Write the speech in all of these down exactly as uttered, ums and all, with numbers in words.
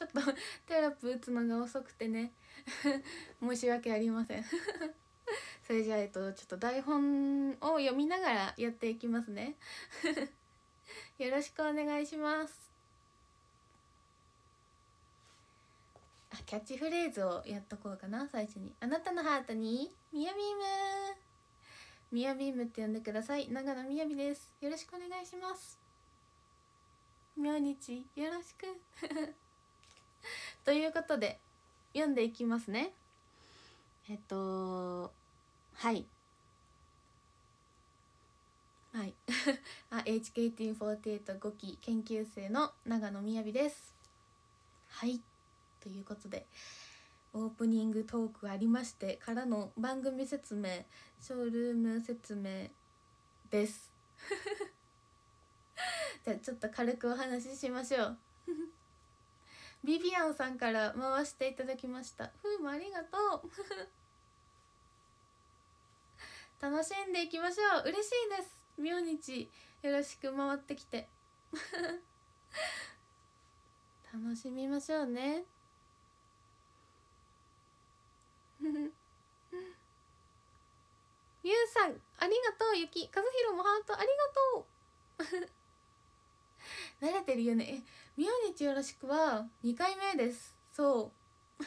ちょっとテロップ打つのが遅くてね申し訳ありませんそれじゃあ、えっと、ちょっと台本を読みながらやっていきますねよろしくお願いします。あ、キャッチフレーズをやっとこうかな。最初にあなたのハートにみやびーむ、みやびーむって呼んでください。長野みやびです。よろしくお願いします。明日よろしくということで読んでいきますね。えっとはいはいあ エイチケーティーフォーティーエイト ごき研究生の長野みやびです。はい、ということでオープニングトークありましてからの番組説明、ショールーム説明ですじゃあちょっと軽くお話ししましょうビビアンさんから回していただきました。ふうもありがとう楽しんでいきましょう。嬉しいです。明日よろしく回ってきて楽しみましょうねゆうさんありがとう。ゆきかずひろもハートありがとう慣れてるよね。え、明日よろしくはにかいめです。そう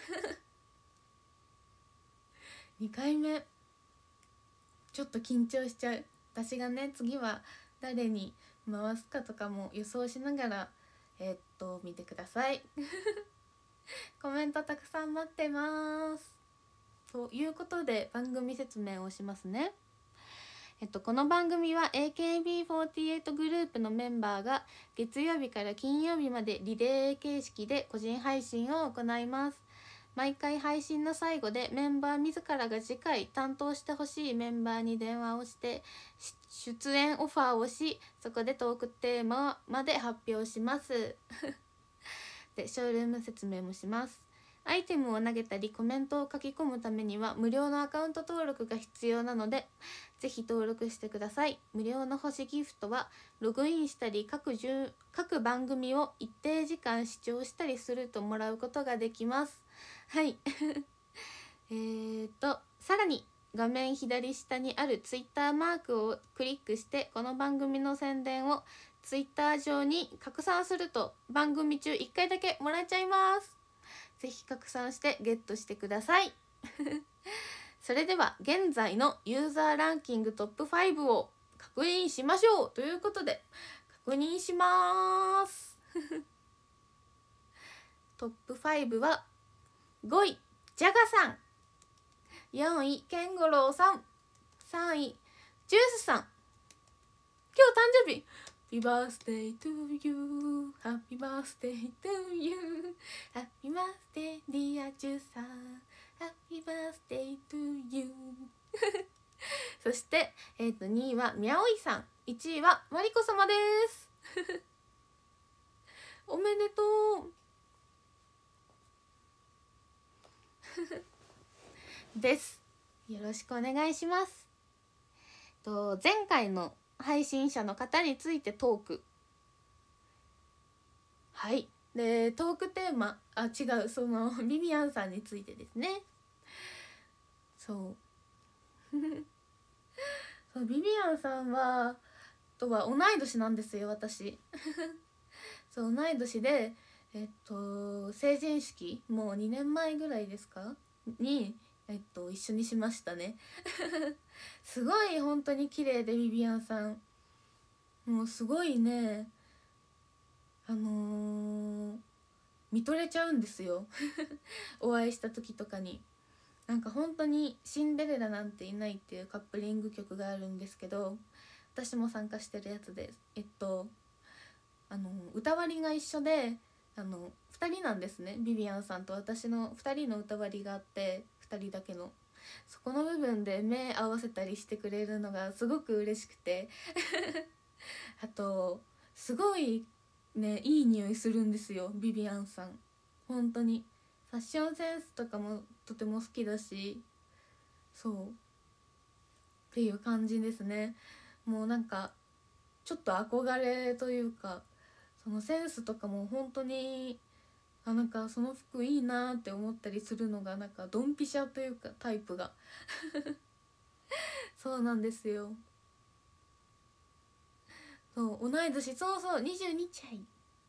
にかいめちょっと緊張しちゃう。私がね次は誰に回すかとかも予想しながらえー、っと見てくださいコメントたくさん待ってます。ということで番組説明をしますね。えっと、この番組は エーケービーフォーティーエイト グループのメンバーが月曜日から金曜日までリレー形式で個人配信を行います。毎回配信の最後でメンバー自らが次回担当してほしいメンバーに電話をして出演オファーをし、そこでトークテーマまで発表しますで、ショールーム説明もします。アイテムを投げたりコメントを書き込むためには無料のアカウント登録が必要なのでぜひ登録してください。無料の星ギフトはログインしたり 各, 各番組を一定時間視聴したりするともらうことができます。はいえーとさらに画面左下にあるツイッターマークをクリックしてこの番組の宣伝をツイッター上に拡散すると番組中いっかいだけもらえちゃいます。ぜひ拡散してゲットしてくださいそれでは現在のユーザーランキングトップファイブを確認しましょうということで確認しますトップファイブはごいジャガさん、よんいケンゴロウさん、さんいジュースさん。今日誕生日Happy birthday to you Happy birthday to you Happy birthday dear ジュースさん Happy birthday to you そして、えー、とにいはみゃおいさん、いちいはまりこ様ですおめでとうですよろしくお願いします。と前回の配信者の方についてトーク、はいでトークテーマあ違うそのビビアンさんについてですね。そうそうビビアンさんはとは同い年なんですよ私そう同い年でえっと成人式もうにねんまえぐらいですかにえっと一緒にしましたねすごい本当に綺麗でビビアンさんもうすごいねあのー、見とれちゃうんですよお会いした時とかに。なんか本当にシンデレラなんていないっていうカップリング曲があるんですけど私も参加してるやつです。えっとあの歌割りが一緒であのふたりなんですね。ビビアンさんと私のふたりの歌割りがあってふたりだけのそこの部分で目合わせたりしてくれるのがすごく嬉しくてあとすごいねいい匂いするんですよビビアンさん。本当にファッションセンスとかもとても好きだし、そうっていう感じですね。もうなんかちょっと憧れというかそのセンスとかも本当にあ、なんかその服いいなって思ったりするのがなんかドンピシャというかタイプがそうなんですよ。そう同い年、そうそうにじゅうにちゃい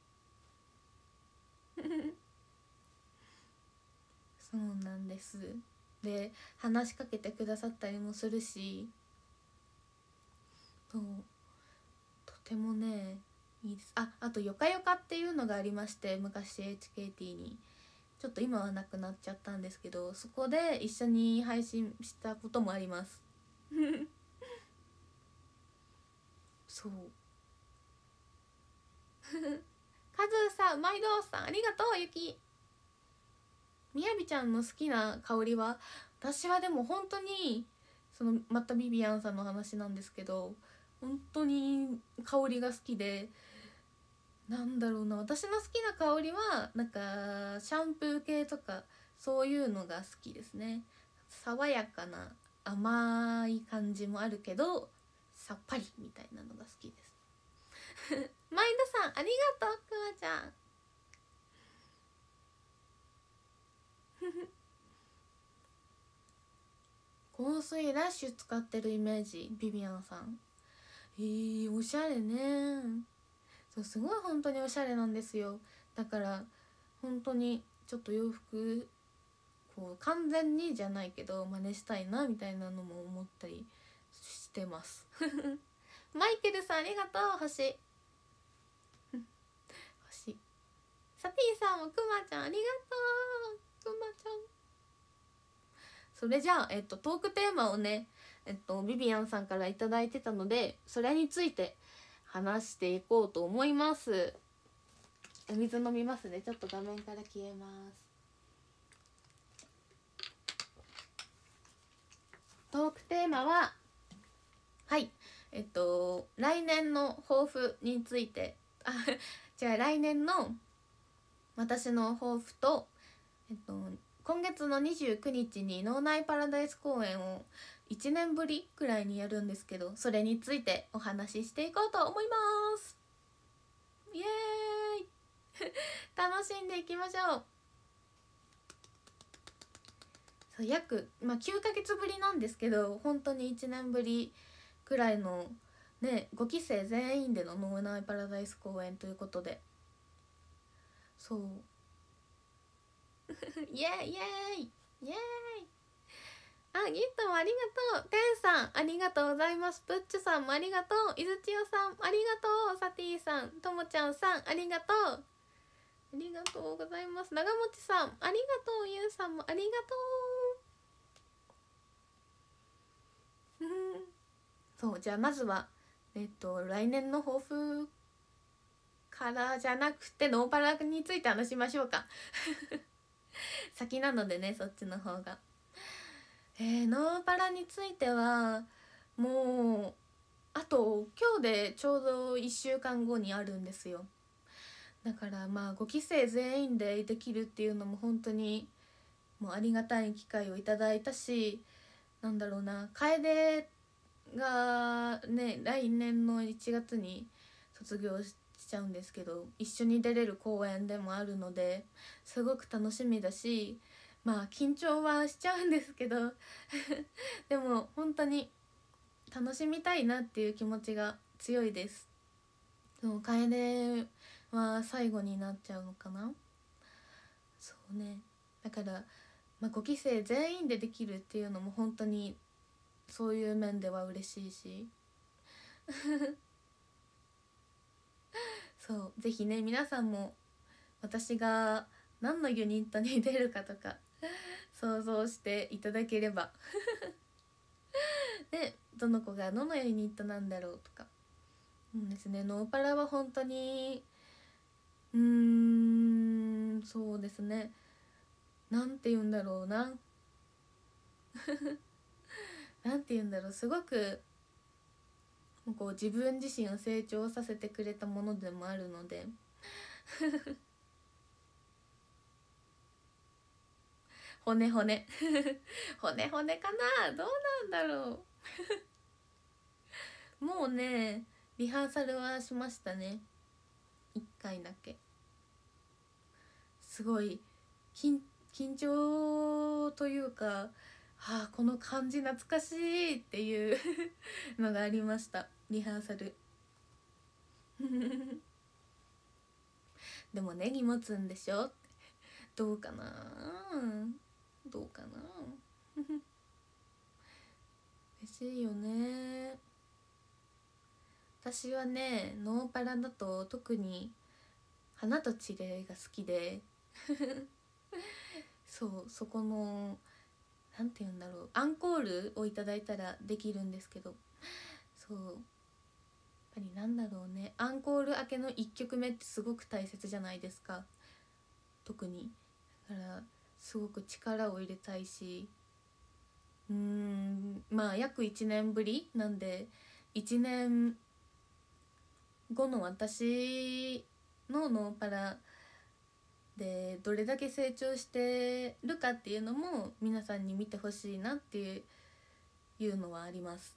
そうなんです。で話しかけてくださったりもするし、そうとてもねいいです。あ、あとよかよかっていうのがありまして、昔 エイチケーティー にちょっと今はなくなっちゃったんですけど、そこで一緒に配信したこともありますそうカズーさん、毎度さん、ありがとう。ゆきみやびちゃんの好きな香りは、私はでも本当にそのまたビビアンさんの話なんですけど、本当に香りが好きで、なんだろうな、私の好きな香りはなんかシャンプー系とかそういうのが好きですね。爽やかな甘い感じもあるけどさっぱりみたいなのが好きですマイドさん、ありがとう。くまちゃん香水ラッシュ使ってるイメージ、ビビアンさん。えー、おしゃれね。そう、すごい本当におしゃれなんですよ。だから本当にちょっと洋服こう完全にじゃないけど真似したいなみたいなのも思ったりしてますマイケルさん、ありがとう。星星サティさんもくまちゃん、ありがとう。くまちゃん、それじゃあ、えっと、トークテーマをね、えっと、ビビアンさんから頂いてたので、それについて話していこうと思います。お水飲みますね。ちょっと画面から消えます。トークテーマは、はい、えっと、来年の抱負について、あ、じゃあ来年の私の抱負と、えっと、今月のにじゅうくにちに脳内パラダイス公演をいちねんぶりくらいにやるんですけど、それについてお話ししていこうと思います。イエーイ楽しんでいきましょう。そう約、まあ、きゅうかげつぶりなんですけど、本当にいちねんぶりくらいのね、ごきせい全員での脳内パラダイス公演ということで、そうイエーイイエーイイエーイ。あ、ギットもありがとう。テンさん、ありがとうございます。プッチュさんもありがとう。いずちよさん、ありがとう。サティさん、ともちゃんさん、ありがとう。ありがとうございます。長持さん、ありがとう。ゆうさんもありがとう。そう、じゃあまずは、えっと、来年の抱負からじゃなくて、ノーパラについて話しましょうか。先なのでね、そっちの方が。えー、ノーパラについてはもうあと今日でちょうどいっしゅうかんごにあるんですよ。だからまあごきせい全員でできるっていうのも本当にもうありがたい機会をいただいたし、なんだろうな、楓がね来年のいちがつに卒業しちゃうんですけど、一緒に出れる公演でもあるのですごく楽しみだし、まあ緊張はしちゃうんですけどでも本当に楽しみたいなっていう気持ちが強いです。でも楓は最後になっちゃうのかな。そうね、だから、まあ、ごきせい全員でできるっていうのも本当にそういう面では嬉しいしそうぜひね、皆さんも私が何のユニットに出るかとか想像していただければで、どの子がどのユニットなんだろうとか。うんですね、ノーパラは本当にうーんそうですね、なんて言うんだろうななんて言うんだろう、すごくこう自分自身を成長させてくれたものでもあるので骨骨骨骨かな、どうなんだろうもうね、リハーサルはしましたね、いっかいだけ。 すごい緊緊張というか、はあ、この感じ懐かしいっていうのがありました、リハーサルでもネギ持つんでしょ、どうかなどうかな嬉しいよね。私はねノーパラだと特に花と地霊が好きでそうそこのなんて言うんだろう、アンコールをいただいたらできるんですけど、そうやっぱりなんだろうね、アンコール明けのいっきょくめってすごく大切じゃないですか、特に。だからすごく力を入れたいし、うーんまあ約いちねんぶりなんで、いちねんごの私のノーパラでどれだけ成長してるかっていうのも皆さんに見てほしいなっていうのはあります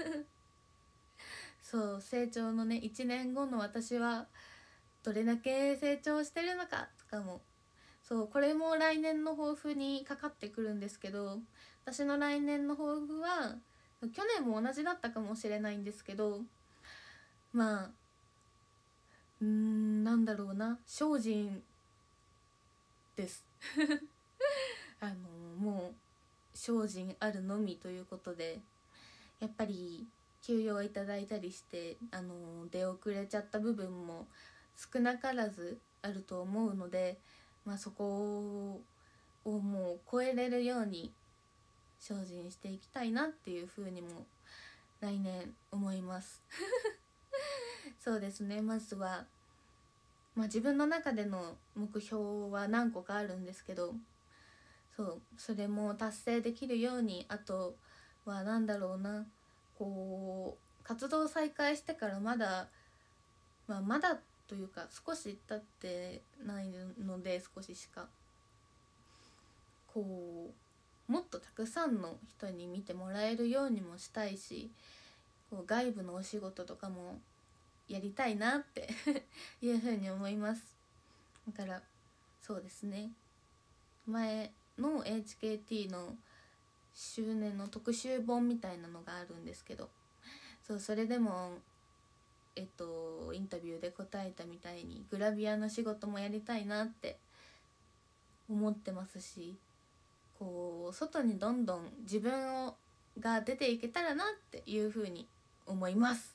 そう成長のねいちねんごの私はどれだけ成長してるのかとかも、そうこれも来年の抱負にかかってくるんですけど、私の来年の抱負は去年も同じだったかもしれないんですけど、まあうーんなんだろうな、精進ですあのもう精進あるのみということで、やっぱり休養いただいたりしてあの出遅れちゃった部分も少なからずあると思うので、まあ、そこをもう超えれるように精進していきたいなっていうふうにも来年思いますそうですね、まずは、まあ、自分の中での目標は何個かあるんですけど、そうそれも達成できるように、あとはなんだろうな、こう活動再開してからまだ、まあ、まだというか少し経ってないので、少ししかこうもっとたくさんの人に見てもらえるようにもしたいし、こう外部のお仕事とかもやりたいなっていうふうに思います。だからそうですね、前の エイチケーティー の周年の特集本みたいなのがあるんですけど、そうそれでもえっとインタビューで答えたみたいにグラビアの仕事もやりたいなって思ってますし、こう外にどんどん自分をが出ていけたらなっていうふうに思います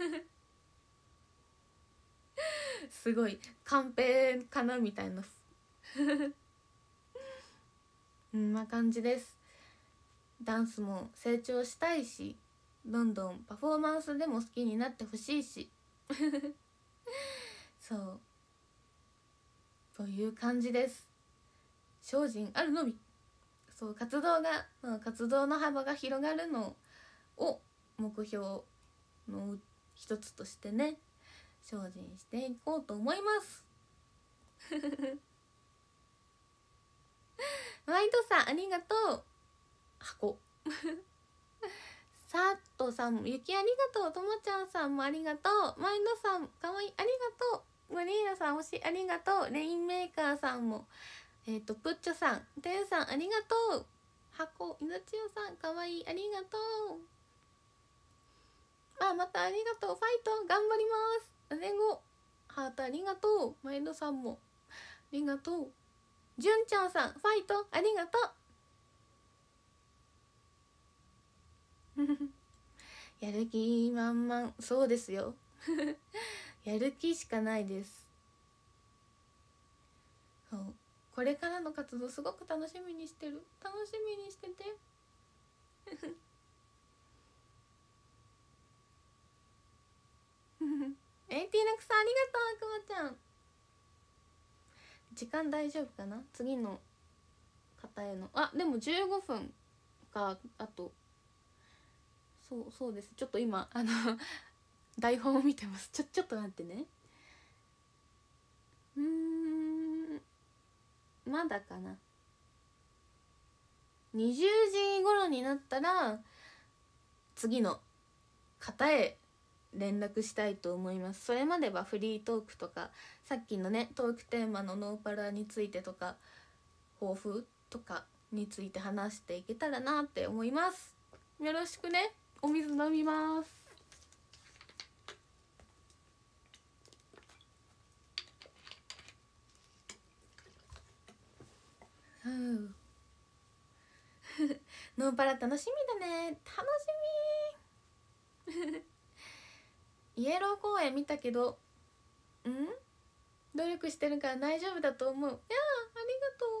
すごいカンペかなみたいなこんな感じです。ダンスも成長したいし、どんどんパフォーマンスでも好きになってほしいしそうという感じです。精進あるのみ。そう活動が活動の幅が広がるのを目標の一つとしてね、精進していこうと思いますワイドさんありがとう。箱さっとさんもゆきありがとう。ともちゃんさんもありがとう。マインドさんかわいいありがとう。マリーナさん推しありがとう。レインメーカーさんもえっ、ー、とプッチョさんてんさんありがとう。箱いのちよさんかわいいありがとう。あまたありがとう。ファイト頑張ります。姉子ハートありがとう。マインドさんもありがとう。じゅんちゃんさんファイトありがとうやる気満々。そうですよやる気しかないです。そうこれからの活動すごく楽しみにしてる。楽しみにしててエイティーナクさんありがとう。くまちゃん時間大丈夫かな、次の方への。あでもじゅうごふんか。あとそうそうです、ちょっと今あの台本を見てます。ちょちょっと待ってね。うーんまだかな。にじゅうじ頃になったら次の方へ連絡したいと思います。それまではフリートークとか、さっきのねトークテーマのノーパラについてとか抱負とかについて話していけたらなって思います。よろしくね。お水飲みます。ノーパラ楽しみだね。楽しみイエロー公園見たけど、ん努力してるから大丈夫だと思う。いやー、ありがと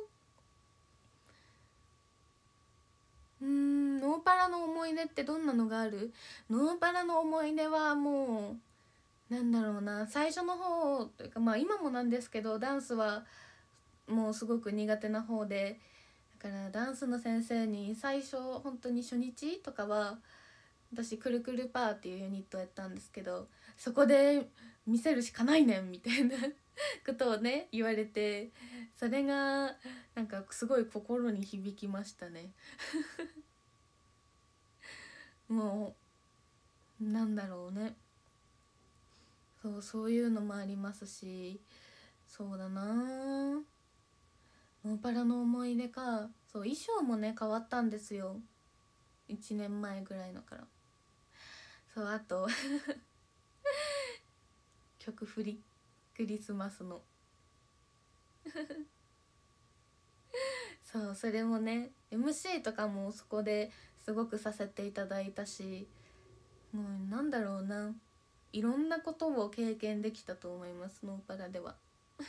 う。うーん、ノーパラの思い出ってどんなのがある？ノーパラの思い出はもうなんだろうな、最初の方というか、まあ今もなんですけど、ダンスはもうすごく苦手な方で、だからダンスの先生に最初本当に初日とかは私くるくるパーっていうユニットやったんですけど、そこで見せるしかないねんみたいなことをね言われて、それがなんかすごい心に響きましたねもうなんだろうね、そうそういうのもありますし、そうだな、ノーパラの思い出か。そう、衣装もね変わったんですよ、いちねんまえぐらいのから。そう、あと曲振り、クリスマスのそう、それもね エムシー とかもそこですごくさせていただいたし、もうなんだろうな、いろんなことを経験できたと思います、ノーパラでは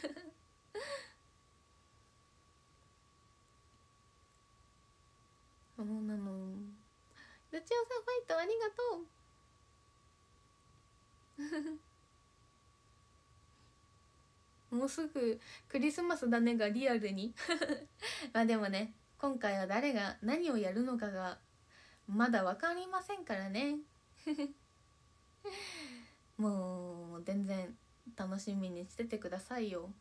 そうなの。ルチオさんファイトありがとうもうすぐクリスマスだねがリアルにまあでもね、今回は誰が何をやるのかがまだ分かりませんからねもう全然楽しみにしててくださいよ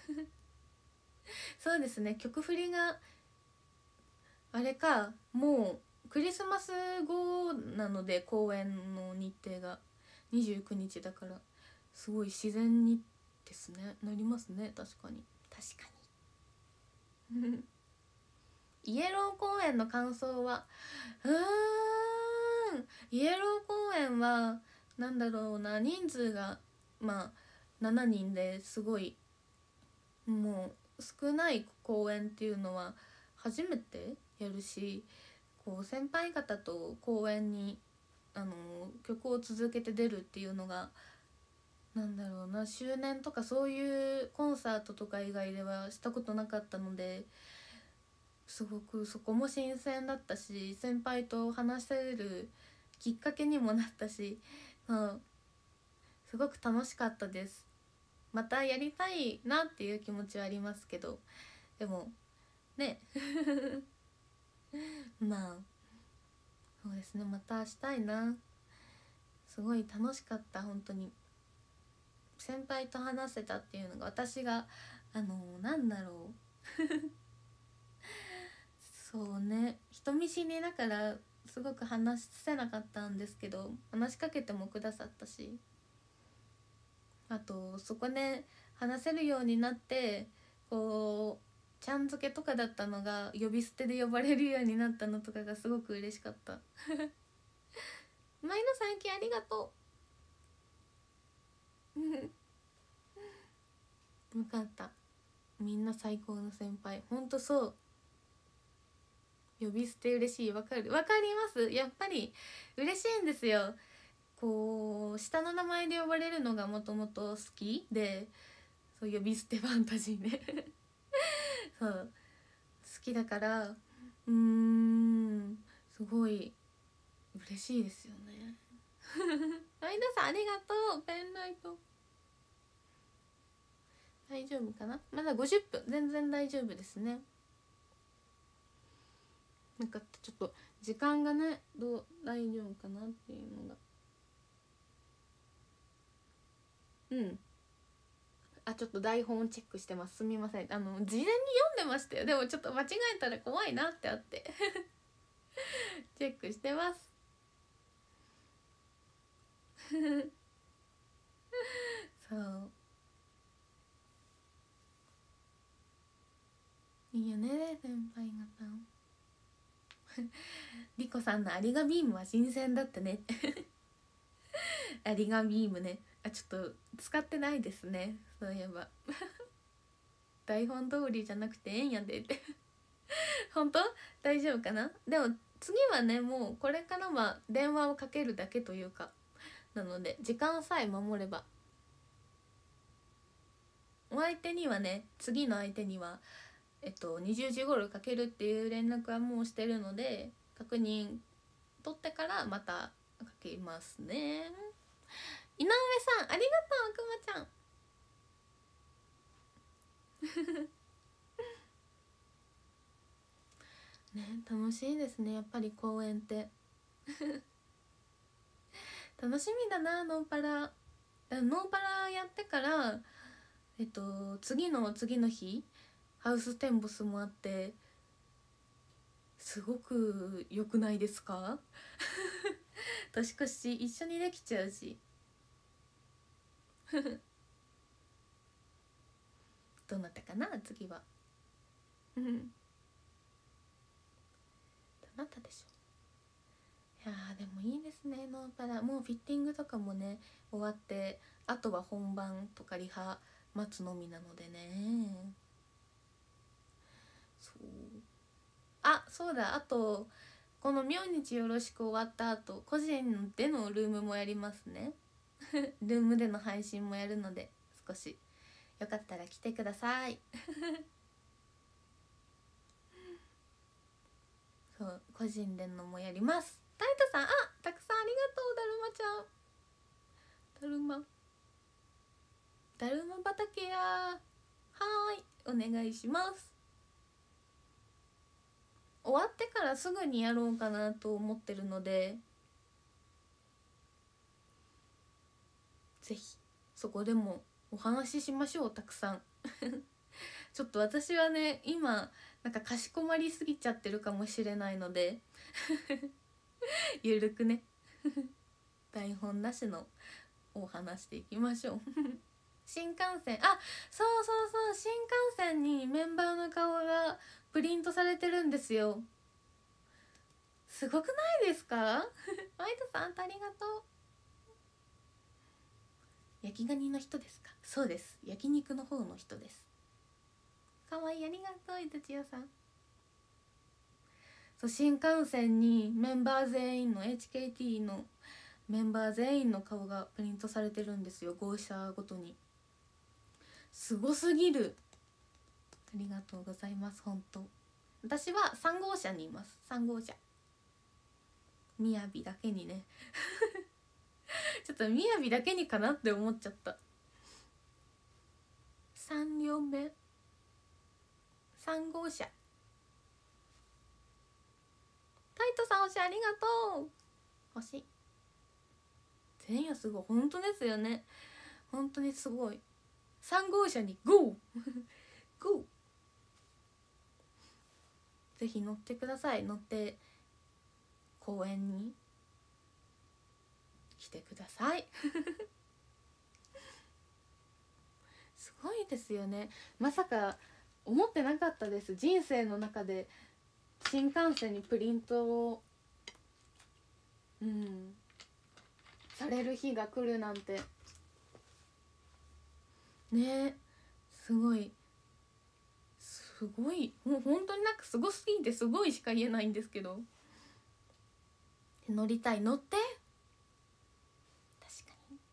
そうですね、曲振りがあれか、もうクリスマス後なので、公演の日程がにじゅうくにちだから、すごい自然にですね、なりますね。確かに確かにイエロー公演の感想は、うーんイエロー公演はなんだろうな、人数がまあしちにんですごい、もう少ない公演っていうのは初めてやるし、こう先輩方と公演にあの曲を続けて出るっていうのが、なんだろうな、周年とかそういうコンサートとか以外ではしたことなかったので、すごくそこも新鮮だったし、先輩と話せるきっかけにもなったし、まあ、すごく楽しかったです。またやりたいなっていう気持ちはありますけど、でもねまあそうですね、またしたいな。すごい楽しかった、本当に。先輩と話せたっていうのが、私があのなんだろうそうね、人見知りだからすごく話せなかったんですけど、話しかけてもくださったし、あとそこで話せるようになって、こうちゃん付けとかだったのが呼び捨てで呼ばれるようになったのとかがすごく嬉しかった前の最近ありがとうよかった、みんな最高の先輩、ほんとそう。呼び捨て嬉しい、わかる、わかります。やっぱり嬉しいんですよ。こう下の名前で呼ばれるのがもともと好きで、そう呼び捨てファンタジーねそう好きだから、うーんすごい嬉しいですよね相田さんありがとう。ペンライト大丈夫かな、まだごじゅっぷん、全然大丈夫ですね。なんかちょっと時間がね、どう大丈夫かなっていうのが、うんあ、ちょっと台本チェックしてます、すみません。あの事前に読んでましたよ。でもちょっと間違えたら怖いなってあってチェックしてますそういいよね先輩方。リコさんのアリガビームは新鮮だったね。アリガビームね、あちょっと使ってないですねそういえば。台本通りじゃなくてええんやでって本当大丈夫かな。でも次はねもうこれからは電話をかけるだけというかなので時間さえ守れば。お相手にはね次の相手にはえっとにじゅうじ頃かけるっていう連絡はもうしてるので確認取ってからまたかけますね。井上さんありがとうくまちゃん。ね楽しいですねやっぱり公演って楽しみだなノーパラ。ノーパラやってからえっと次の次の日ハウステンボスもあってすごく良くないですか？年越し一緒にできちゃうしどうなったかな次は。どうなったでしょう。いやーでもいいですねノーパラ。もうフィッティングとかもね終わってあとは本番とかリハ待つのみなのでね。そうあそうだあとこの「明日よろしく」終わった後個人でのルームもやりますね。ルームでの配信もやるので少しよかったら来てください。そう個人でのもやります。タイトさんあたくさんありがとう。だるまちゃんだるまだるま畑やはーいお願いします。終わってからすぐにやろうかなと思ってるのでぜひそこでもお話ししましょうたくさん。ちょっと私はね今なんかかしこまりすぎちゃってるかもしれないのでゆるくね台本なしのを話していきましょう。新幹線あそうそうそう新幹線にメンバーの顔がプリントされてるんですよ。すごくないですか？ワイトさんありがとう。焼きガニの人ですか？そうです焼肉の方の人です。かわいいありがとういたちやさん。そう新幹線にメンバー全員の エイチケーティー のメンバー全員の顔がプリントされてるんですよ号車ごとに。すごすぎる。ありがとうございます本当。私はさん号車にいます。さん号車みやびだけにねちょっとみやびだけにかなって思っちゃった。さん両目さん号車タイトさん星ありがとう。星前夜すごい本当ですよね本当にすごい。さん号車にゴーゴーぜひ乗ってください。乗って公園に来てくださいすごいですよね。まさか思ってなかったです。人生の中で新幹線にプリントをうんされる日が来るなんてね。すごいすごいもう本当になんかすごすぎてすごいしか言えないんですけど乗りたい。乗って確かに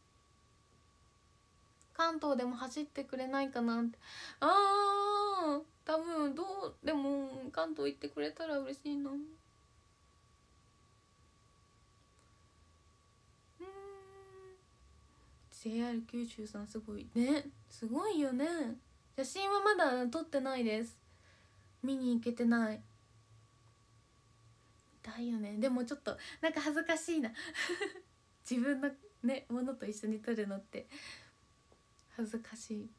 関東でも走ってくれないかなって。あー多分どうでも関東行ってくれたら嬉しいな。うん ジェイアール 九州さんすごいねすごいよね。写真はまだ撮ってないです。見に行けてない。だよね。でもちょっとなんか恥ずかしいな自分のねものと一緒に撮るのって恥ずかしい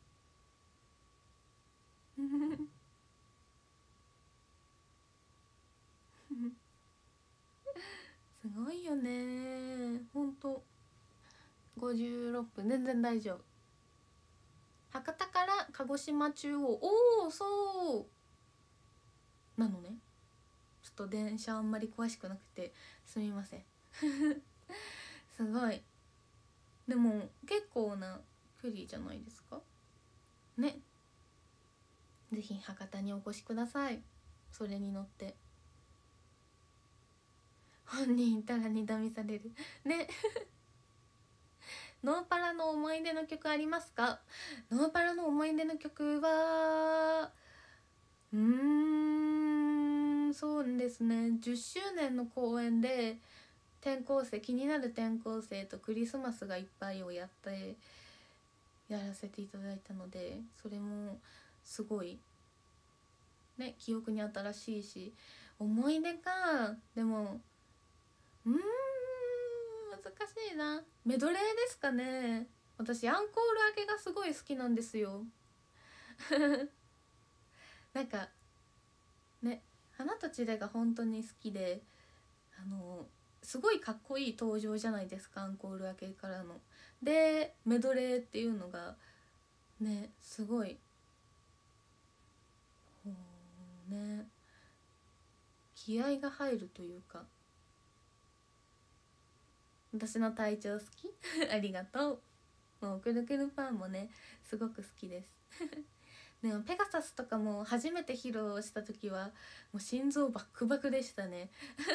すごいよねほんと。 ごじゅうろっぷん、全然大丈夫。博多から鹿児島中央、おおそうなのね。ちょっと電車あんまり詳しくなくてすみませんすごい。でも結構な距離じゃないですかね。ぜひ博多にお越しください。それに乗って。本人いたら二度見されるねノーパラの思い出の曲ありますか？ノーパラの思い出の曲はうーんそうですね、じゅっしゅうねんの公演で転校生、気になる転校生とクリスマスがいっぱいをやってやらせていただいたので、それもすごいね記憶に新しいし、思い出か。でもうーん難しいな。メドレーですかね。私アンコール明けがすごい好きなんですよなんかね、花と千が本当に好きで、あのすごいかっこいい登場じゃないですか、アンコール明けからの。でメドレーっていうのがねすごいほうね気合が入るというか。私の体調好きありがとう。もうくるくるパンもねすごく好きですでもペガサスとかも初めて披露した時はもう心臓バックバクでしたね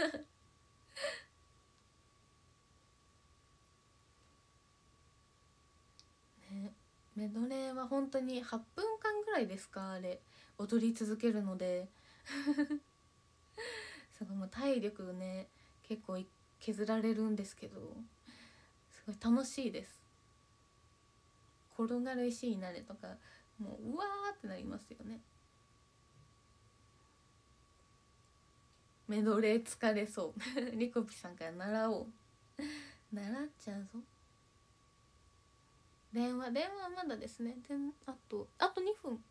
ね、メドレーは本当にはっぷんかんぐらいですか、あれ踊り続けるのですごいもう体力ね結構削られるんですけど、すごい楽しいです。転がる石になれとかもううわーってなりますよね。メドレー疲れそうリコピさんから習おう習っちゃうぞ。電話電話はまだですね。であとあとにふん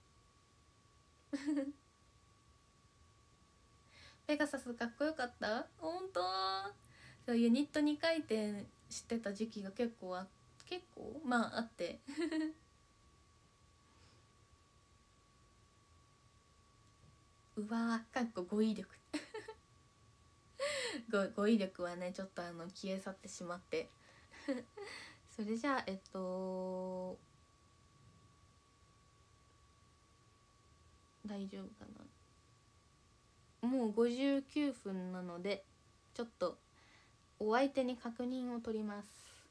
ペガサスかっこよかった。本当そうユニットにかい転してた時期が結構あ結構まああってうわーかっこ語彙力語語彙力はねちょっとあの消え去ってしまってそれじゃあえっと大丈夫かな。もうごじゅうきゅうふんなのでちょっとお相手に確認を取ります。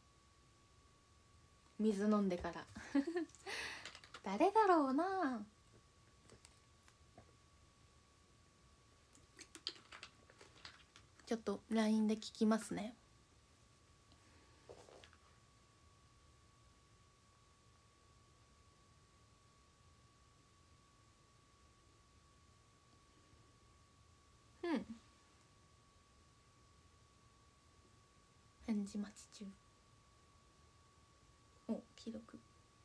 水飲んでから誰だろうな。ちょっと ライン で聞きますね。うん返事待ち中。お既読。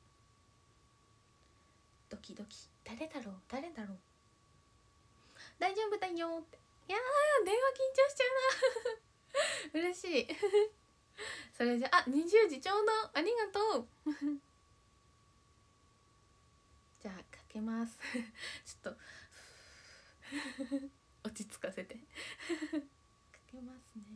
ドキドキ誰だろう誰だろう。大丈夫だよって。いやー電話緊張しちゃうな嬉しいそれじゃあにじゅうじちょうどありがとうじゃあかけますちょっと落ち着かせてかけますね。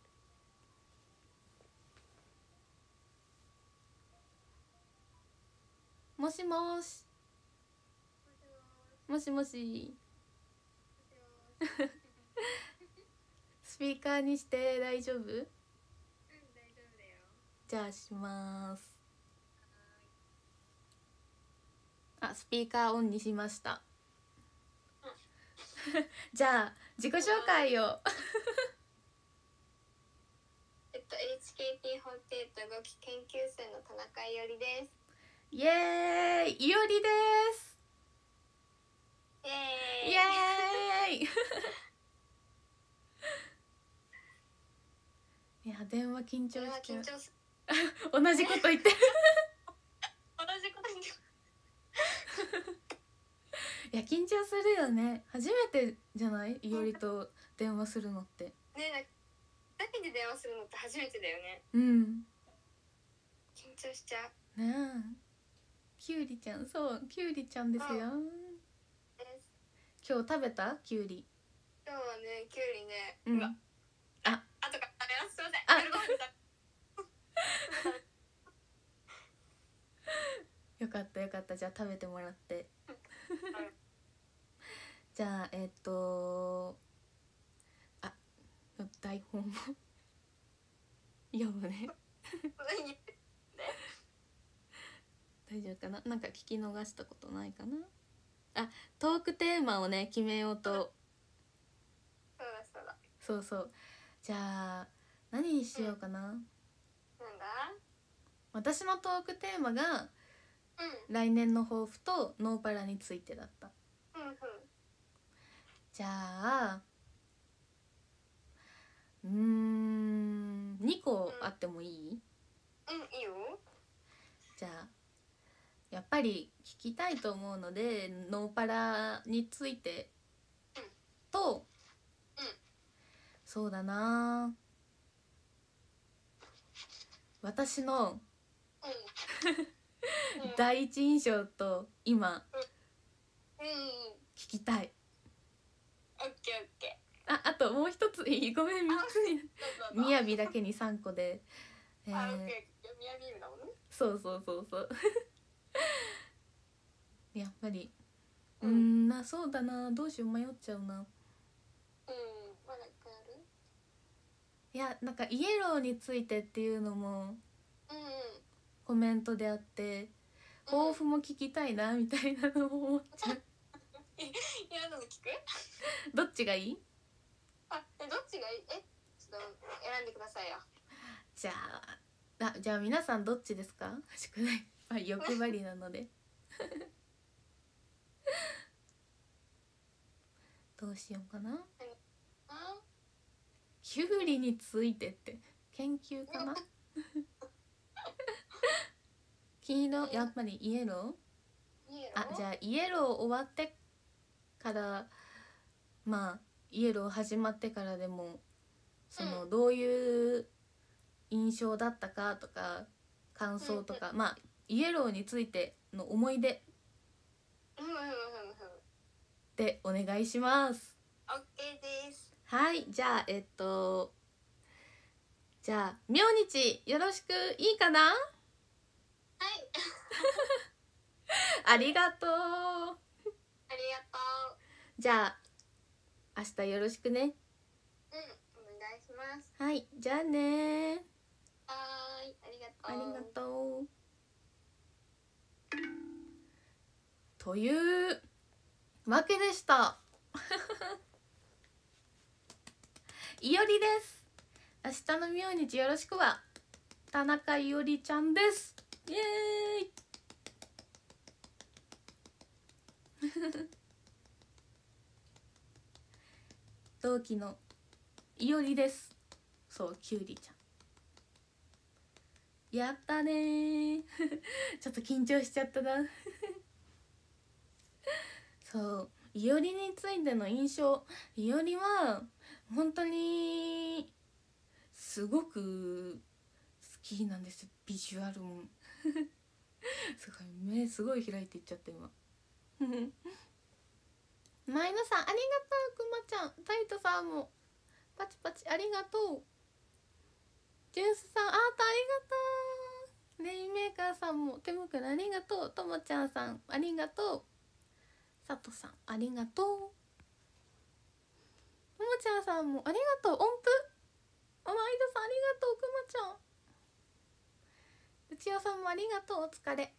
もしもしもしもしスピーカーにして大丈夫？うん、大丈夫だよ。じゃあします。あ、スピーカーオンにしましたじゃあ自己紹介をえっと エイチケーティーフォーティーエイト 動き研究生の田中いおりです。 イエーイ、いおりですイエーイイエーイいや電話緊張しちゃう同じこと言って同じこと言っていや緊張するよね。初めてじゃない？いおりと電話するのってね。だけで電話するのって初めてだよね。 うん緊張しちゃう。 ねえ、きゅうりちゃん、そう、きゅうりちゃんですよ。 です今日食べたきゅうり。 今日はね、きゅうりね、 うん、 わあ、 あとから食べます。すいません。 あ夜ご飯で食べよかったよかった。じゃあ食べてもらってじゃあえっとあ、台本を読むね何大丈夫かな。なんか聞き逃したことないかな。あ、トークテーマをね決めようと。 そうだそうだ。 そうそう。じゃあ何にしようかな、 なんだ。 私のトークテーマがうん来年の抱負とノーパラについてだった。 うんうん。 じゃあうーんにこあってもいい？ うん、いいよ。 じゃあやっぱり聞きたいと思うのでノーパラについてと、 うん、 そうだな、私のうん第一印象と今うんうん。 聞きたい。 オッケーオッケあ、あともう一ついい？ごめん、みっつにー。どうぞどうぞ。 みやびだけにさんこで、えーあ、オッケーオッケー。ミヤビームだもんね。 そうそうそうそうやっぱりうーうんんな、そうだな、どうしよう、迷っちゃうな。 うん、まだある。 いや、なんかイエローについてっていうのもうんうん。 コメントであって、抱負も聞きたいなみたいなのも思っちゃういや、なの聞く？ どっちがいい？ あ、え、どっちがいい？え、ちょっと選んでくださいよ。 じゃあ、あ、じゃあ皆さんどっちですか？宿題、まあ、欲張りなのでどうしようかな。 あ、 キュウリについてって研究かな黄色、やっぱりイエロー。 イエロー。 あ、じゃあイエロー終わってからまあイエロー始まってからでもその、 うんどういう印象だったかとか感想とか、まあイエローについての思い出うんうんうんうん。 でお願いします。 オッケーです。 はい、じゃあえっとじゃあ明日よろしくいいかな。 はいありがとう。 ありがとう。 じゃあ明日よろしくね。 うん、お願いします。 はい、じゃあねー。 はーい、ありがとう。 ありがとう。というわけでしたいおりです。明日の明日よろしくは田中いおりちゃんです。イエーイ同期のいおりです。そう、きゅうりちゃんやったねーちょっと緊張しちゃったなそう、いおりについての印象、いおりは本当にすごく好きなんですよ、ビジュアルもすごい目すごい開いていっちゃった今前野さんありがとう。くまちゃん、タイトさんもパチパチありがとう。ジュースさんアートありがとう。レインメーカーさんも手袋ありがとう。ともちゃんさんありがとう。さとさんありがとう。ともちゃんさんもありがとう。音符あ、まいどさんありがとう。くまちゃん、うちおさんもありがとう。お疲れ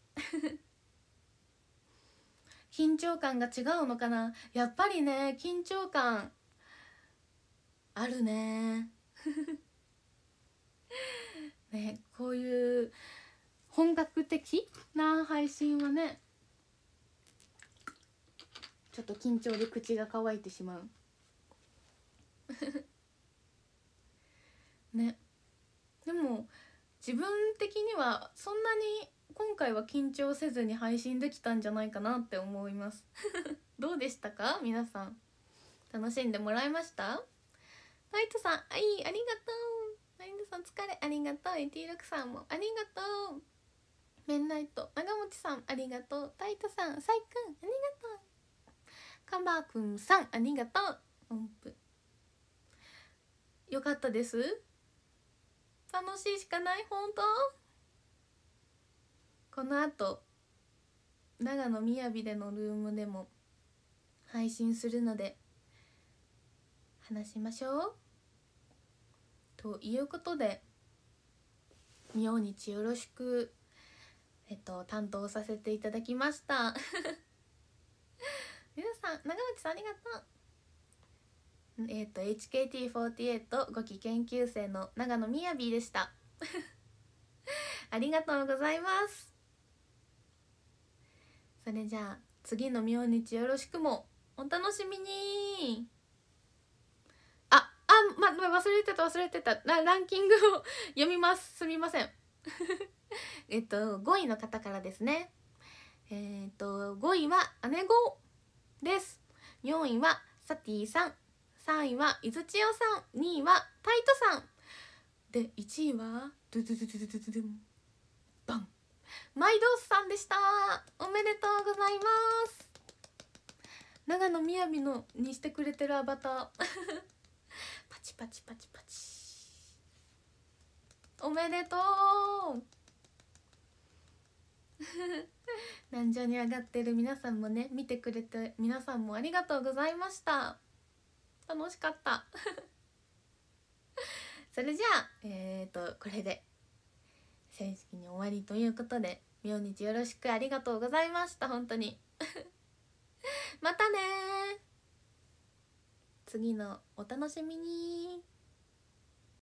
緊張感が違うのかな。やっぱりね、緊張感あるねね、こういう本格的な配信はね、ちょっと緊張で口が乾いてしまうね。でも自分的にはそんなに今回は緊張せずに配信できたんじゃないかなって思いますどうでしたか皆さん。楽しんでもらいました？ライトさん、あいありがとう。ライトさん疲れありがとう。エティーろくさんもありがとう。 メンライト長持さんありがとう。タイトさん、サイくんありがとう。カバーくんさんありがとう。音符よかったです。楽しいしかない。本当このあと長野みやびでのルームでも配信するので話しましょう。ということで、明日よろしくえっと担当させていただきました皆さん、長内さんありがとう。えっと エイチケーティーフォーティーエイト ごき研究生の長野みやびでしたありがとうございます。それじゃあ次の明日よろしくもお楽しみに。あ、あ、ま、忘れてた忘れてたラランキングを読みます。すみませんえっとごいの方からですね。えっとごいは姉子です。よんいはサティさん、さんいはいずちよさん、にいはタイトさんで、いちいはドゥドゥドゥドゥドゥドゥンバン、マイドースさんでした。おめでとうございます。長野みやびのにしてくれてるアバターパチパチパチパチ、おめでとう壇上に上がってる皆さんもね、見てくれて皆さんもありがとうございました。楽しかったそれじゃあえっとこれで正式に終わりということで、明日よろしくありがとうございました。本当にまたね、次のお楽しみに。